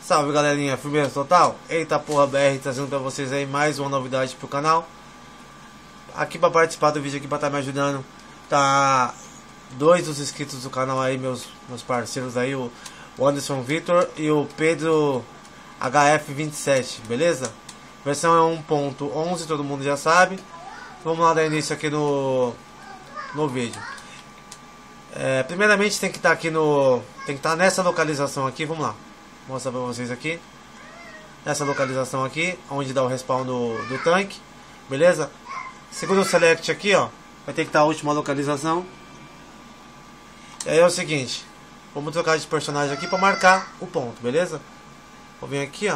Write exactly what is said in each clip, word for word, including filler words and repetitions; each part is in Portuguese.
Salve galerinha, firmeza total? Eita porra B R trazendo pra vocês aí mais uma novidade pro canal. Aqui pra participar do vídeo, aqui pra estar tá me ajudando, tá dois dos inscritos do canal aí, meus, meus parceiros aí, o Anderson Vitor e o Pedro H F vinte e sete, beleza? A versão é um ponto onze, todo mundo já sabe. Vamos lá dar início aqui no, no vídeo. É, primeiramente tem que estar tá aqui no. Tem que estar tá nessa localização aqui, vamos lá. Vou mostrar pra vocês aqui. Nessa localização aqui, onde dá o respawn do, do tanque. Beleza? Segura o select aqui, ó. Vai ter que estar tá a última localização. E aí é o seguinte. Vamos trocar de personagem aqui pra marcar o ponto, beleza? Vou vir aqui, ó.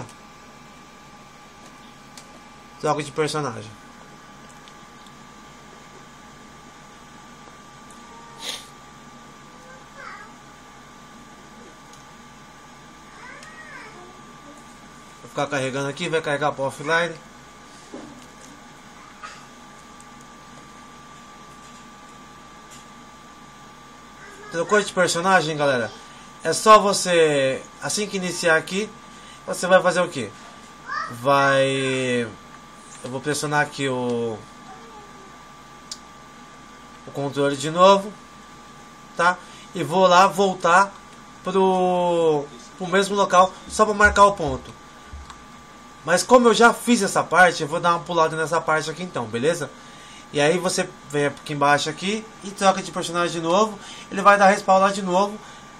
Troca de personagem. Vou ficar carregando aqui, vai carregar para offline. Trocou de personagem, galera? É só você, assim que iniciar aqui, você vai fazer o que? Vai... Eu vou pressionar aqui o... o controle de novo, tá? E vou lá voltar pro, pro mesmo local, só para marcar o ponto. Mas como eu já fiz essa parte, eu vou dar uma pulada nessa parte aqui então, beleza? E aí você vem aqui embaixo aqui e troca de personagem de novo. Ele vai dar respawn lá de novo.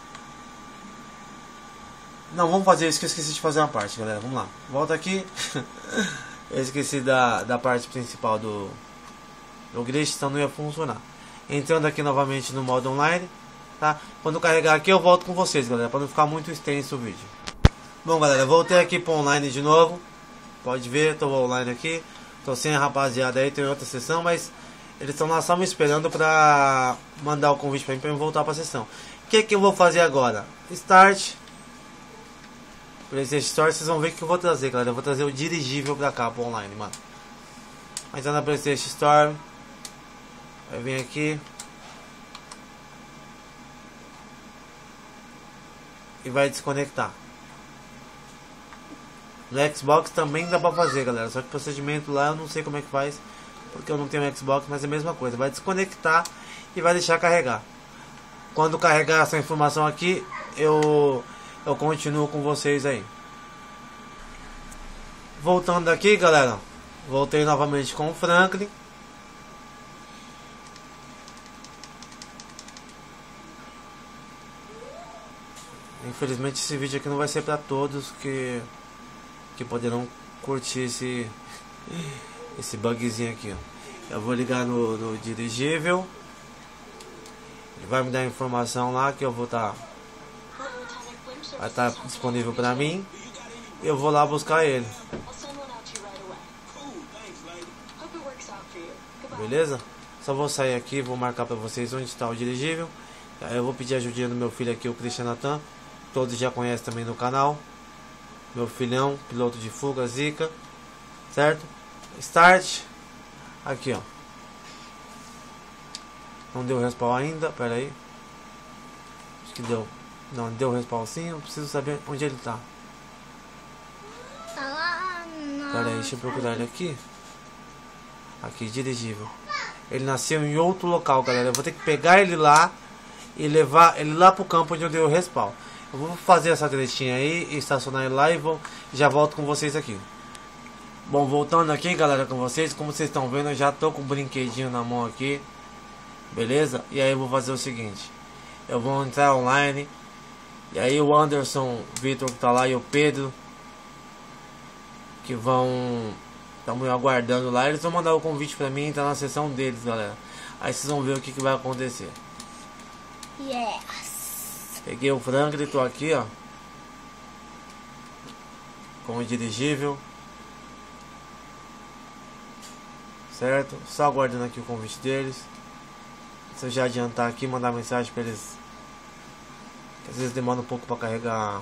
Não, vamos fazer isso que eu esqueci de fazer uma parte, galera. Vamos lá. Volta aqui. Eu esqueci da, da parte principal do, do glitch, então não ia funcionar. Entrando aqui novamente no modo online, tá? Quando carregar aqui eu volto com vocês, galera, para não ficar muito extenso o vídeo. Bom, galera, voltei aqui para online de novo. Pode ver, tô online aqui. Tô sem a rapaziada aí, tem outra sessão, mas eles estão lá só me esperando pra mandar o convite pra mim pra eu voltar pra sessão. O que que eu vou fazer agora? Start. PlayStation Store, vocês vão ver o que eu vou trazer, galera. Eu vou trazer o dirigível pra cá, pro online, mano. Mas tá na PlayStation Store. Vai vir aqui. E vai desconectar. No Xbox também dá pra fazer, galera. Só que o procedimento lá eu não sei como é que faz, porque eu não tenho Xbox, mas é a mesma coisa. Vai desconectar e vai deixar carregar. Quando carregar essa informação aqui, eu, eu continuo com vocês aí. Voltando aqui, galera. Voltei novamente com o Franklin. Infelizmente esse vídeo aqui não vai ser pra todos que... que poderão curtir esse esse bugzinho aqui, ó. Eu vou ligar no, no dirigível. Ele vai me dar a informação lá que eu vou estar tá, vai estar tá disponível para mim. Eu vou lá buscar ele. Beleza? Só vou sair aqui, vou marcar para vocês onde está o dirigível. Aí eu vou pedir a ajudinha do meu filho aqui, o Christian Nathan. Todos já conhecem também no canal. Meu filhão, piloto de fuga, Zika. Certo? Start. Aqui, ó. Não deu respawn ainda, pera aí. Acho que deu. Não, deu respawn sim, eu preciso saber onde ele tá. Pera aí, deixa eu procurar ele aqui. Aqui, dirigível. Ele nasceu em outro local, galera. Eu vou ter que pegar ele lá e levar ele lá pro campo onde eu dei o respawn. Eu vou fazer essa tretinha aí e estacionar ele lá e vou, já volto com vocês aqui. Bom, voltando aqui, galera, com vocês. Como vocês estão vendo, eu já tô com um brinquedinho na mão aqui. Beleza? E aí eu vou fazer o seguinte. Eu vou entrar online. E aí o Anderson, o Vitor que tá lá e o Pedro, que vão... estamos aguardando lá. Eles vão mandar o convite pra mim e entrar na sessão deles, galera. Aí vocês vão ver o que, que vai acontecer. Yes. Peguei o Franklin, tô aqui, ó, com o dirigível. Certo? Só aguardando aqui o convite deles. Se eu já adiantar aqui, mandar mensagem pra eles, que às vezes demora um pouco pra carregar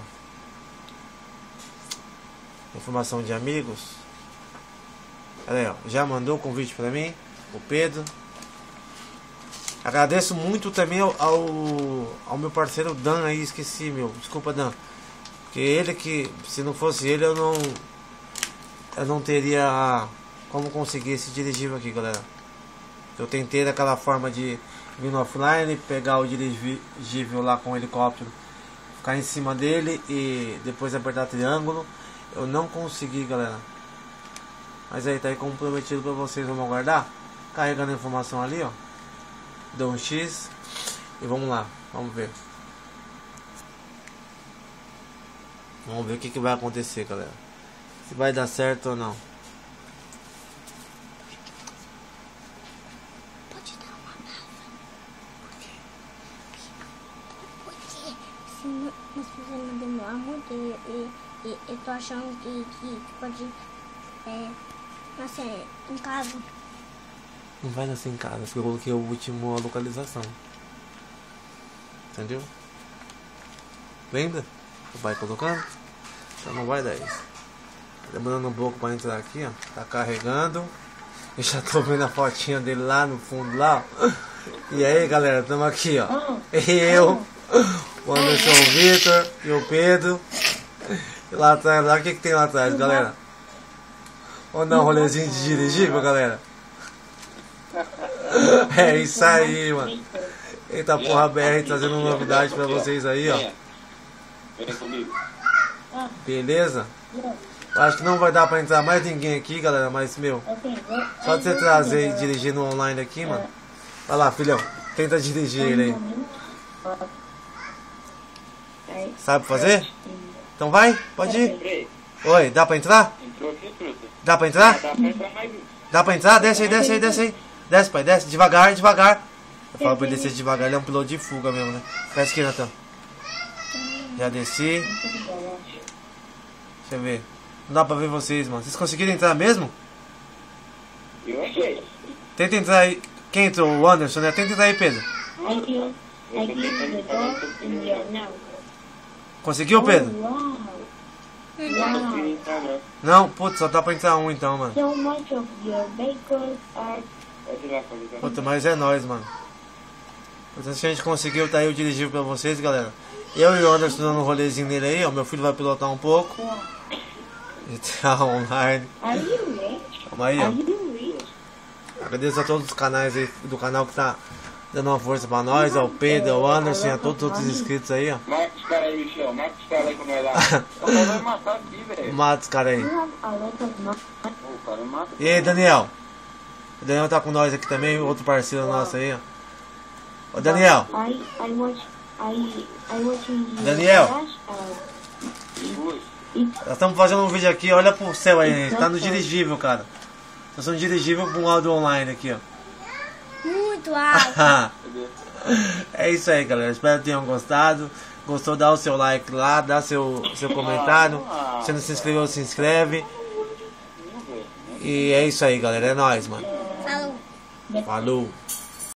informação de amigos. Olha aí, ó, já mandou o convite pra mim, o Pedro. Agradeço muito também ao, ao, ao meu parceiro Dan aí, esqueci, meu, desculpa Dan. Porque ele que, se não fosse ele, eu não eu não teria como conseguir esse dirigível aqui, galera. Eu tentei daquela forma de vir no offline, pegar o dirigível lá com o helicóptero, ficar em cima dele e depois apertar triângulo. Eu não consegui, galera. Mas aí tá aí como prometido pra vocês, vamos aguardar. Carregando a informação ali, ó. Dou um X e vamos lá, vamos ver. Vamos ver o que, que vai acontecer, galera. Se vai dar certo ou não. Pode dar uma pausa. Por quê? Porque se não- nós precisamos demorar muito e, e, e eu tô achando que, que pode é, nascer em casa. Não vai nascer em casa, porque eu coloquei o último a localização. Entendeu? Lembra? Vai colocando? Então não vai dar isso. Tá demorando um pouco pra entrar aqui, ó. Tá carregando. Eu já tô vendo a fotinha dele lá no fundo lá, ó. E aí, galera, tamo aqui, ó. Eu, o Anderson, o Vitor e o Pedro. E lá atrás, lá, o que que tem lá atrás, galera? Vamos dar um rolezinho de dirigível, galera? É isso aí, mano. Eita porra, B R trazendo novidade pra vocês aí, ó. Vem comigo. Beleza? Eu acho que não vai dar pra entrar mais ninguém aqui, galera, mas, meu, só de você trazer e dirigir no online aqui, mano. Vai lá, filhão, tenta dirigir ele aí. Sabe fazer? Então vai, pode ir. Entrei. Oi, dá pra entrar? Entrou aqui, truta. Dá pra entrar? Dá pra entrar mais um. Dá pra entrar? Desce aí, desce aí, desce aí. Desce, pai, desce, devagar, devagar. Eu falo pra ele descer devagar, ele é um piloto de fuga mesmo, né? Desce aqui, Natan. Já desci. Deixa eu ver. Não dá pra ver vocês, mano. Vocês conseguiram entrar mesmo? Eu achei. Tenta entrar aí. Quem entrou? O Anderson, né? Tenta entrar aí, Pedro. I give, I give the door in your now. Conseguiu, Pedro? Wow. Não consegui entrar, não. Não? Putz, só dá pra entrar um então, mano. So much of your vehicles are Pode ir lá, pode ir lá. Puta, mas é nóis, mano. Portanto, se a gente conseguiu, tá aí o dirigível pra vocês, galera. Eu e o Anderson dando um rolezinho nele aí, ó. Meu filho vai pilotar um pouco. G T A Online. Are you rich? Calma aí, ó. Are you rich? Agradeço a todos os canais aí do canal que tá dando uma força pra nós, ao Pedro, ao Anderson e a todos os outros inscritos aí, ó. Mata os caras aí, Michel. Mata os caras aí com nós lá. O cara vai matar aqui, velho. Mata os caras aí. You have a lot of money. Pô, o cara mata. E aí, Daniel? O Daniel tá com nós aqui também, outro parceiro nosso aí, ó. Ô, Daniel. I, I watch, I, I watching you Daniel. crash out. Ui. Nós estamos fazendo um vídeo aqui, olha pro céu aí, tá no dirigível, cara. Nós estamos dirigível com um áudio online aqui, ó. Muito alto. Cadê? É isso aí, galera. Espero que tenham gostado. Gostou, dá o seu like lá, dá seu, seu comentário. Se não se inscreveu, se inscreve. Vamos ver. E é isso aí, galera. É nóis, mano. Falou. Falou.